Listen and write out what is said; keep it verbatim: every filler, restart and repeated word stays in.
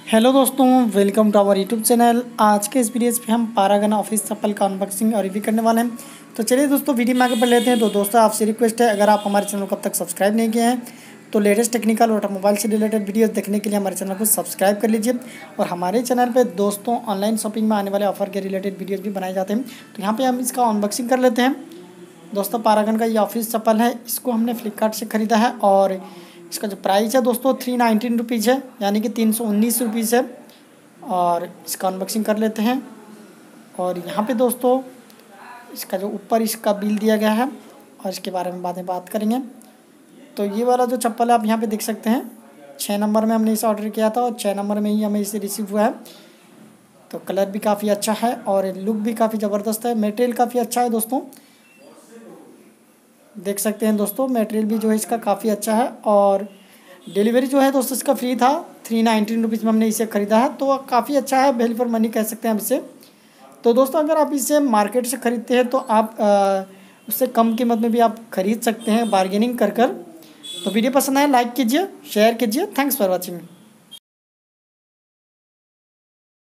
Hello दोस्तों, welcome to our YouTube channel. आज के इस वीडियो पे हम पारागन ऑफिस चप्पल का अनबॉक्सिंग और रिव्यू करने वाले हैं। तो चलिए दोस्तों, वीडियो में आगे बढ़ लेते हैं। तो दोस्तों, आपसे रिक्वेस्ट है, अगर आप हमारे चैनल को अब तक सब्सक्राइब नहीं किए हैं तो लेटेस्ट टेक्निकल और ऑटोमोबाइल से रिलेटेड वीडियोस देखने के लिए हमारे चैनल को सब्सक्राइब कर लीजिए। और हमारे चैनल पर दोस्तों ऑनलाइन शॉपिंग में आने वाले ऑफर के रिलेटेड वीडियोज़ भी बनाए जाते हैं। तो यहाँ पर हम इसका अनबॉक्सिंग कर लेते हैं। दोस्तों, पारागन का ये ऑफिस चप्पल है, इसको हमने फ्लिपकार्ट से ख़रीदा है और इसका जो प्राइस है दोस्तों थ्री नाइनटीन रुपीज़ है, यानी कि तीन सौ उन्नीस रुपीज़ है। और इसका अनबॉक्सिंग कर लेते हैं। और यहाँ पे दोस्तों इसका जो ऊपर इसका बिल दिया गया है और इसके बारे में बाद में बात करेंगे। तो ये वाला जो चप्पल है आप यहाँ पे देख सकते हैं, छः नंबर में हमने इसे ऑर्डर किया था और छः नंबर में ही हमें इसे रिसीव हुआ है। तो कलर भी काफ़ी अच्छा है और लुक भी काफ़ी ज़बरदस्त है। मटेरियल काफ़ी अच्छा है दोस्तों, देख सकते हैं दोस्तों। मटेरियल भी जो है इसका काफ़ी अच्छा है और डिलीवरी जो है दोस्तों इसका फ्री था। थ्री नाइनटीन रुपीज़ में हमने इसे ख़रीदा है, तो काफ़ी अच्छा है, वैल्यू फॉर मनी कह सकते हैं हम इसे। तो दोस्तों, अगर आप इसे मार्केट से ख़रीदते हैं तो आप आ, उससे कम कीमत में भी आप ख़रीद सकते हैं बार्गेनिंग कर कर। तो वीडियो पसंद आए लाइक कीजिए, शेयर कीजिए। Thanks for watching.